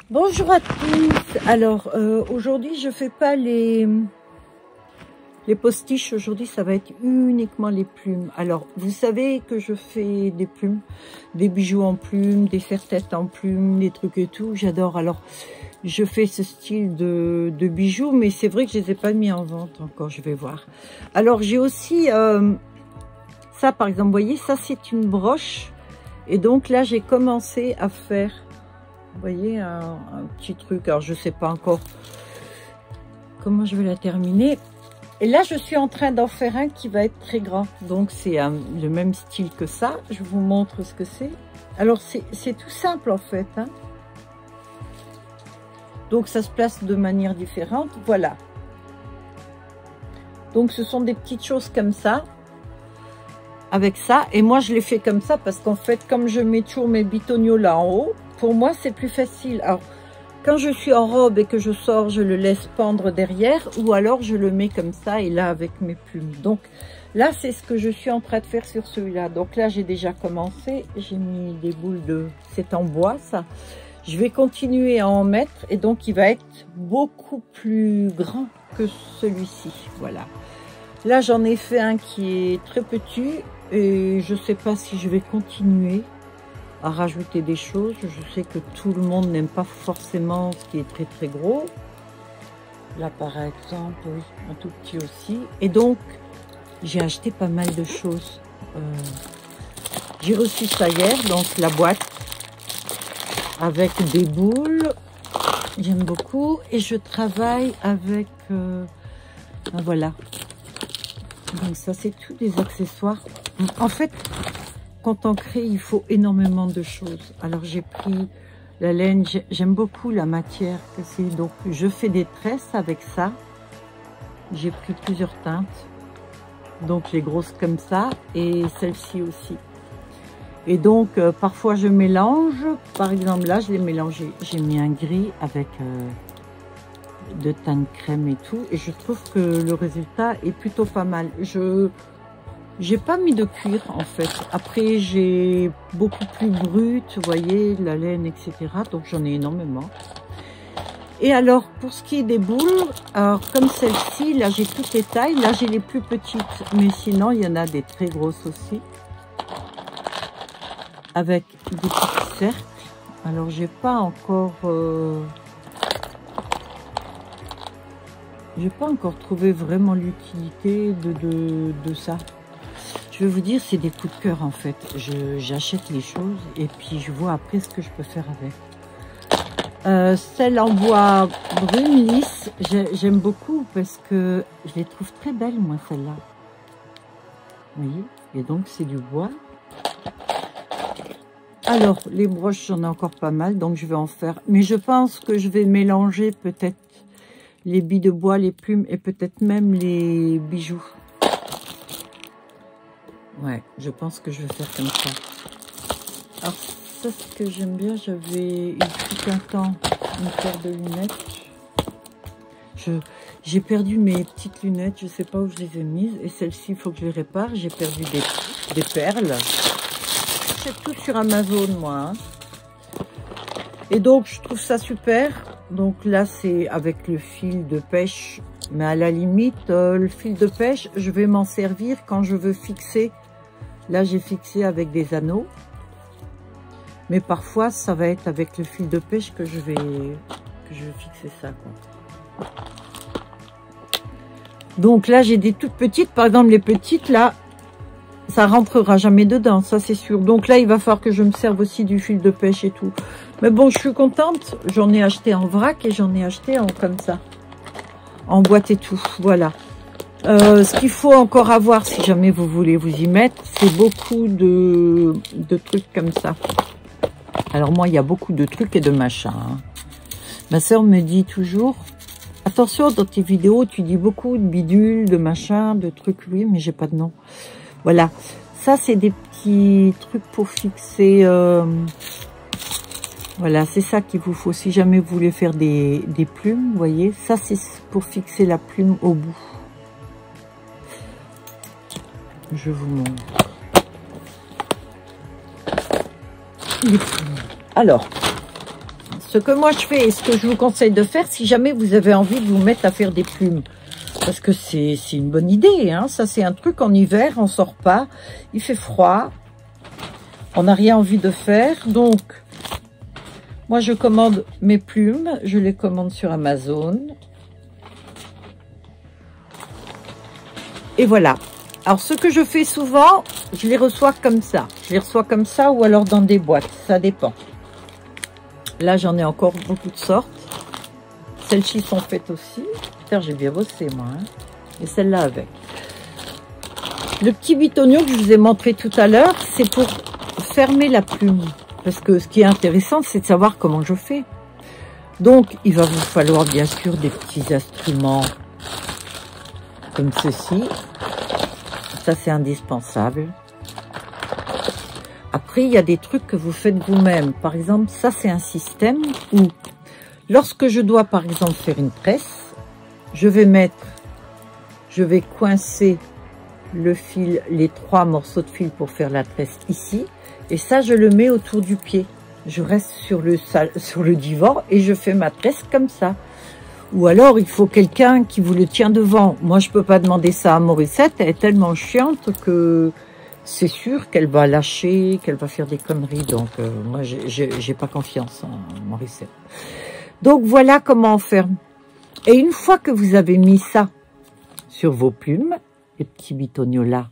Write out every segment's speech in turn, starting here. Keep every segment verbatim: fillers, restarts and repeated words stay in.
Bonjour à tous. Alors euh, aujourd'hui je fais pas les les postiches. Aujourd'hui ça va être uniquement les plumes. Alors vous savez que je fais des plumes, des bijoux en plumes, des serre-têtes en plumes, des trucs et tout. J'adore. Alors je fais ce style de, de bijoux, mais c'est vrai que je les ai pas mis en vente encore. Je vais voir. Alors j'ai aussi euh, ça par exemple. Vous voyez, ça c'est une broche. Et donc là j'ai commencé à faire, vous voyez, un, un petit truc. Alors je sais pas encore comment je vais la terminer. Et là je suis en train d'en faire un qui va être très grand. Donc c'est le même style que ça. Je vous montre ce que c'est. Alors c'est tout simple en fait, hein. Donc ça se place de manière différente. Voilà. Donc ce sont des petites choses comme ça. Avec ça, et moi je l'ai fait comme ça parce qu'en fait comme je mets toujours mes bitoniaux là en haut, pour moi c'est plus facile. Alors quand je suis en robe et que je sors, je le laisse pendre derrière, ou alors je le mets comme ça et là avec mes plumes. Donc là c'est ce que je suis en train de faire sur celui-là. Donc là j'ai déjà commencé, j'ai mis des boules de, c'est en bois ça. Je vais continuer à en mettre et donc il va être beaucoup plus grand que celui-ci. Voilà. Là j'en ai fait un qui est très petit. Et je sais pas si je vais continuer à rajouter des choses. Je sais que tout le monde n'aime pas forcément ce qui est très très gros. Là par exemple, oui, un tout petit aussi. Et donc, j'ai acheté pas mal de choses. Euh, j'ai reçu ça hier, donc la boîte avec des boules. J'aime beaucoup. Et je travaille avec... Euh, ben voilà. Donc ça, c'est tous des accessoires. En fait, quand on crée, il faut énormément de choses. Alors j'ai pris la laine, j'aime beaucoup la matière que c'est. Donc je fais des tresses avec ça. J'ai pris plusieurs teintes. Donc les grosses comme ça et celle-ci aussi. Et donc euh, parfois je mélange. Par exemple là, je l'ai mélangé. J'ai mis un gris avec euh, de teinte crème et tout. Et je trouve que le résultat est plutôt pas mal. Je... J'ai pas mis de cuir en fait. Après j'ai beaucoup plus brut, vous voyez, la laine, et cetera. Donc j'en ai énormément. Et alors pour ce qui est des boules, alors comme celle-ci, là j'ai toutes les tailles. Là j'ai les plus petites, mais sinon il y en a des très grosses aussi. Avec des petits cercles. Alors j'ai pas encore... Euh... J'ai pas encore trouvé vraiment l'utilité de, de, de ça. Je vais vous dire, c'est des coups de cœur en fait. J'achète les choses et puis je vois après ce que je peux faire avec. Euh, celle en bois brune lisse, j'aime beaucoup parce que je les trouve très belles, moi, celle-là. Vous voyez? Et donc, c'est du bois. Alors, les broches, j'en ai encore pas mal, donc je vais en faire. Mais je pense que je vais mélanger peut-être les billes de bois, les plumes et peut-être même les bijoux. Ouais, je pense que je vais faire comme ça. Alors, ça, ce que j'aime bien, j'avais eu tout un temps une paire de lunettes. Je J'ai perdu mes petites lunettes, je sais pas où je les ai mises. Et celle-ci, il faut que je les répare. J'ai perdu des, des perles. C'est tout sur Amazon, moi. Hein. Et donc, je trouve ça super. Donc là, c'est avec le fil de pêche. Mais à la limite, euh, le fil de pêche, je vais m'en servir quand je veux fixer. Là, j'ai fixé avec des anneaux. Mais parfois, ça va être avec le fil de pêche que je vais, que je vais fixer ça, quoi. Donc là, j'ai des toutes petites. Par exemple, les petites, là, ça rentrera jamais dedans, ça c'est sûr. Donc là, il va falloir que je me serve aussi du fil de pêche et tout. Mais bon, je suis contente. J'en ai acheté en vrac et j'en ai acheté en comme ça. En boîte et tout, voilà. Euh, ce qu'il faut encore avoir, si jamais vous voulez vous y mettre, c'est beaucoup de, de trucs comme ça. Alors moi, il y a beaucoup de trucs et de machins. Hein. Ma soeur me dit toujours, attention, dans tes vidéos, tu dis beaucoup de bidules, de machins, de trucs, oui, mais j'ai pas de nom. Voilà, ça c'est des petits trucs pour fixer... Euh, voilà, c'est ça qu'il vous faut. Si jamais vous voulez faire des, des plumes, vous voyez, ça c'est pour fixer la plume au bout. Je vous montre. Les plumes. Alors, Ce que moi je fais et ce que je vous conseille de faire, si jamais vous avez envie de vous mettre à faire des plumes, parce que c'est une bonne idée, hein. Ça c'est un truc en hiver, on sort pas, il fait froid, on n'a rien envie de faire, donc moi je commande mes plumes, je les commande sur Amazon, et voilà. Alors ce que je fais souvent, je les reçois comme ça, je les reçois comme ça ou alors dans des boîtes, ça dépend. Là j'en ai encore beaucoup de sortes, celles-ci sont faites aussi. J'ai bien bossé moi, hein. Et celle-là avec. Le petit bitonio que je vous ai montré tout à l'heure, c'est pour fermer la plume. Parce que ce qui est intéressant, c'est de savoir comment je fais. Donc, il va vous falloir bien sûr des petits instruments comme ceci. Ça, c'est indispensable. Après, il y a des trucs que vous faites vous-même. Par exemple, ça, c'est un système où, lorsque je dois, par exemple, faire une tresse, je vais mettre, je vais coincer le fil, les trois morceaux de fil pour faire la tresse ici. Et ça, je le mets autour du pied. Je reste sur le, sur le divan et je fais ma tresse comme ça. Ou alors, il faut quelqu'un qui vous le tient devant. Moi, je peux pas demander ça à Morissette. Elle est tellement chiante que c'est sûr qu'elle va lâcher, qu'elle va faire des conneries. Donc, euh, moi, j'ai pas confiance en Morissette. Donc, voilà comment on fait. Et une fois que vous avez mis ça sur vos plumes, les petits bitonios là,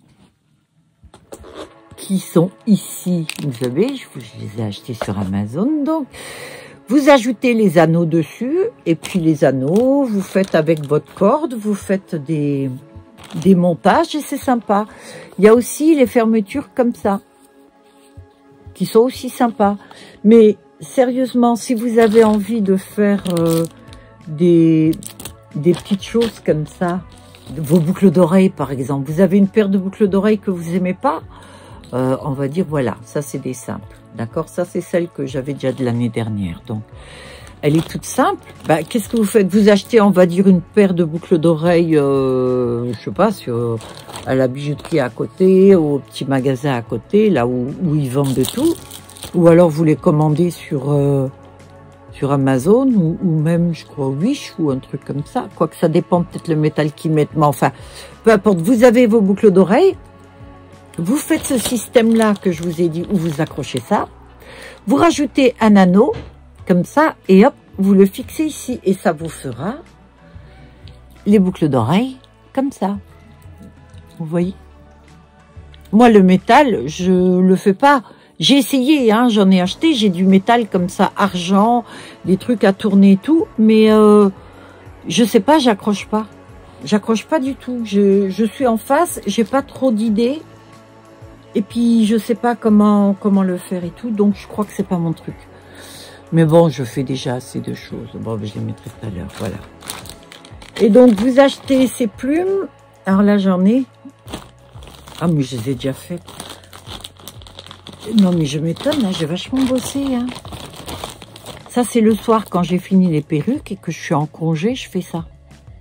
qui sont ici, vous savez, je, vous, je les ai achetés sur Amazon, donc vous ajoutez les anneaux dessus, et puis les anneaux, vous faites avec votre corde, vous faites des, des montages, et c'est sympa. Il y a aussi les fermetures comme ça, qui sont aussi sympas. Mais sérieusement, si vous avez envie de faire... Euh, Des, des petites choses comme ça, vos boucles d'oreilles par exemple, vous avez une paire de boucles d'oreilles que vous aimez pas, euh, on va dire voilà, ça c'est des simples, d'accord, ça c'est celle que j'avais déjà de l'année dernière, donc elle est toute simple. Bah, qu'est-ce que vous faites? Vous achetez, on va dire, une paire de boucles d'oreilles, euh, je sais pas, sur, à la bijouterie à côté, au petit magasin à côté, là où, où ils vendent de tout, ou alors vous les commandez sur... Euh, sur Amazon ou, ou même, je crois, Wish ou un truc comme ça. Quoique ça dépend peut-être le métal qu'ils mettent. Mais enfin, peu importe. Vous avez vos boucles d'oreilles. Vous faites ce système-là que je vous ai dit où vous accrochez ça. Vous rajoutez un anneau comme ça et hop, vous le fixez ici. Et ça vous fera les boucles d'oreilles comme ça. Vous voyez? Moi, le métal, je le fais pas. J'ai essayé, hein, j'en ai acheté, j'ai du métal comme ça, argent, des trucs à tourner et tout, mais euh, je sais pas, j'accroche pas. J'accroche pas du tout. Je, je suis en face, j'ai pas trop d'idées, et puis je sais pas comment comment le faire et tout, donc je crois que c'est pas mon truc. Mais bon, je fais déjà assez de choses. Bon, je les mettrai tout à l'heure, voilà. Et donc, vous achetez ces plumes. Alors là, j'en ai. Ah, mais je les ai déjà faites. Non, mais je m'étonne, hein, j'ai vachement bossé. Hein. Ça, c'est le soir, quand j'ai fini les perruques et que je suis en congé, je fais ça.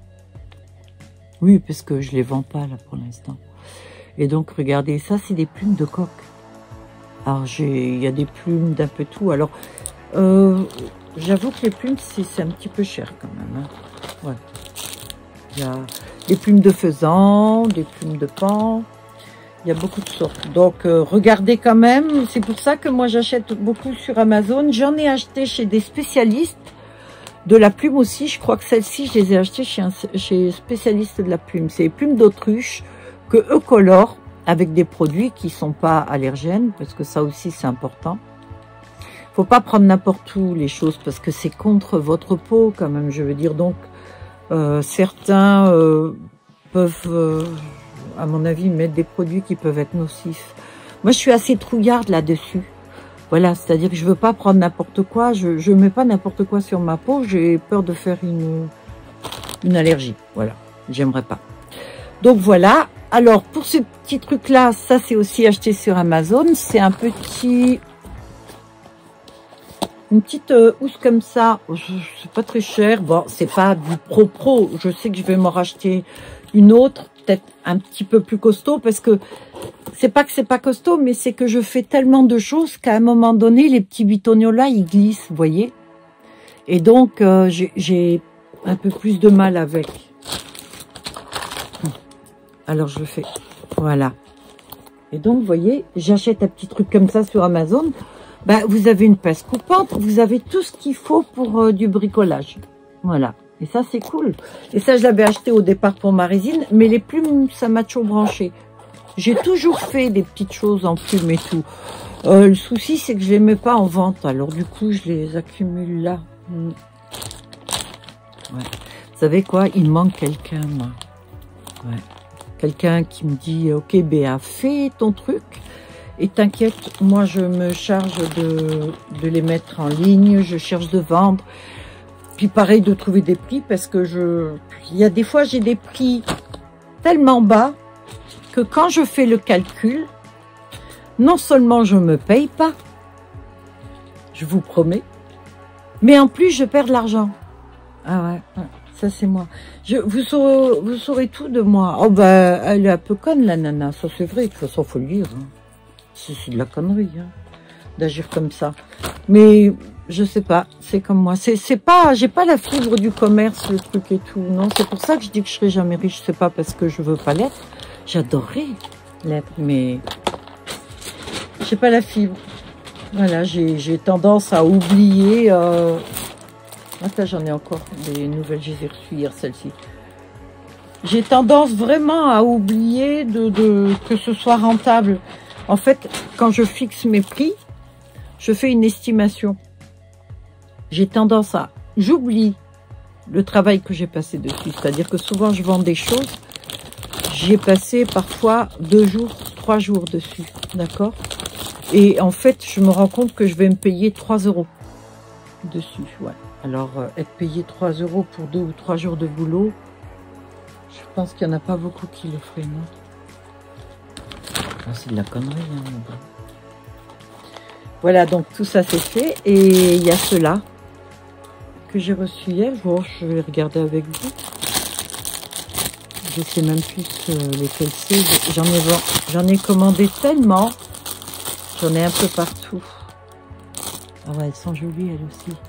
Oui, parce que je les vends pas, là, pour l'instant. Et donc, regardez, ça, c'est des plumes de coq. Alors, il y a des plumes d'un peu tout. Alors, euh, j'avoue que les plumes, c'est un petit peu cher, quand même. Hein. Ouais. Il y a des plumes de faisan, des plumes de paon. Il y a beaucoup de sortes. Donc, euh, regardez quand même. C'est pour ça que moi, j'achète beaucoup sur Amazon. J'en ai acheté chez des spécialistes de la plume aussi. Je crois que celle-ci, je les ai achetées chez un chez spécialiste de la plume. C'est les plumes d'autruche que eux colorent avec des produits qui sont pas allergènes, parce que ça aussi, c'est important. Faut pas prendre n'importe où les choses, parce que c'est contre votre peau, quand même, je veux dire. Donc, euh, certains euh, peuvent... Euh, à mon avis, mettre des produits qui peuvent être nocifs. Moi, je suis assez trouillarde là-dessus. Voilà, c'est-à-dire que je veux pas prendre n'importe quoi. Je je mets pas n'importe quoi sur ma peau. J'ai peur de faire une, une allergie. Voilà, j'aimerais pas. Donc voilà. Alors, pour ce petit truc-là, ça, c'est aussi acheté sur Amazon. C'est un petit... Une petite euh, housse comme ça. C'est pas très cher. Bon, c'est pas du pro-pro. Je sais que je vais m'en racheter une autre, peut-être un petit peu plus costaud, parce que c'est pas que c'est pas costaud, mais c'est que je fais tellement de choses qu'à un moment donné, les petits bitonios là, ils glissent, vous voyez. Et donc, euh, j'ai un peu plus de mal avec. Alors, je le fais. Voilà. Et donc, vous voyez, j'achète un petit truc comme ça sur Amazon. Ben, vous avez une pince coupante, vous avez tout ce qu'il faut pour euh, du bricolage. Voilà. Et ça, c'est cool. Et ça, je l'avais acheté au départ pour ma résine, mais les plumes, ça m'a toujours branché. J'ai toujours fait des petites choses en plumes et tout. Euh, le souci, c'est que je les mets pas en vente. Alors, du coup, je les accumule là. Mm. Ouais. Vous savez quoi? Il manque quelqu'un, moi. Ouais. Quelqu'un qui me dit, ok, Béa, fais ton truc. Et t'inquiète, moi, je me charge de, de les mettre en ligne. Je cherche de vendre. Puis pareil, de trouver des prix, parce que je... Il y a des fois, j'ai des prix tellement bas que quand je fais le calcul, non seulement je me paye pas, je vous promets, mais en plus, je perds de l'argent. Ah ouais, ouais, ça c'est moi. Je, vous, saurez, vous saurez tout de moi. Oh ben, elle est un peu conne, la nana, ça c'est vrai, de toute façon, faut le dire. Hein. C'est de la connerie, hein, d'agir comme ça. Mais... je sais pas, c'est comme moi. C'est c'est pas, j'ai pas la fibre du commerce, le truc et tout. Non, c'est pour ça que je dis que je serai jamais riche. C'est pas parce que je veux pas l'être. J'adorerais l'être, mais j'ai pas la fibre. Voilà, j'ai tendance à oublier. Euh... Attends, j'en ai encore des nouvelles. Je les ai reçues hier, celle-ci. J'ai tendance vraiment à oublier de, de que ce soit rentable. En fait, quand je fixe mes prix, je fais une estimation. J'ai tendance à... J'oublie le travail que j'ai passé dessus. C'est-à-dire que souvent, je vends des choses. J'ai passé parfois deux jours, trois jours dessus. D'accord? Et en fait, je me rends compte que je vais me payer trois euros dessus. Ouais. Alors, euh, être payé trois euros pour deux ou trois jours de boulot, je pense qu'il n'y en a pas beaucoup qui le feraient, non? Ah, c'est de la connerie, hein, mais bon. Voilà, donc tout ça, c'est fait. Et il y a cela que j'ai reçu hier. Bon, je vais regarder avec vous. Je sais même plus euh, lesquels c'est. J'en ai, j'en ai commandé tellement. J'en ai un peu partout. Ah ouais, elles sont jolies, elles aussi.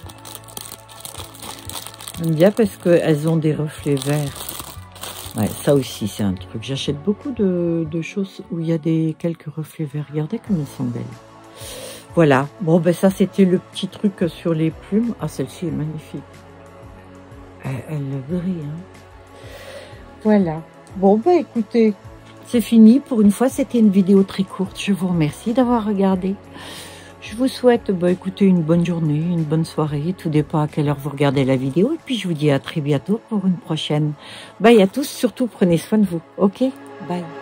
J'aime bien parce qu'elles ont des reflets verts. Ouais, ça aussi, c'est un truc. J'achète beaucoup de, de choses où il y a des quelques reflets verts. Regardez comme elles sont belles. Voilà, bon ben ça c'était le petit truc sur les plumes. Ah, celle-ci est magnifique. Elle, elle brille, hein. Voilà. Bon ben écoutez, c'est fini. Pour une fois, c'était une vidéo très courte. Je vous remercie d'avoir regardé. Je vous souhaite, ben, écoutez, une bonne journée, une bonne soirée. Tout dépend à quelle heure vous regardez la vidéo. Et puis je vous dis à très bientôt pour une prochaine. Bye à tous, surtout prenez soin de vous. Ok? Bye.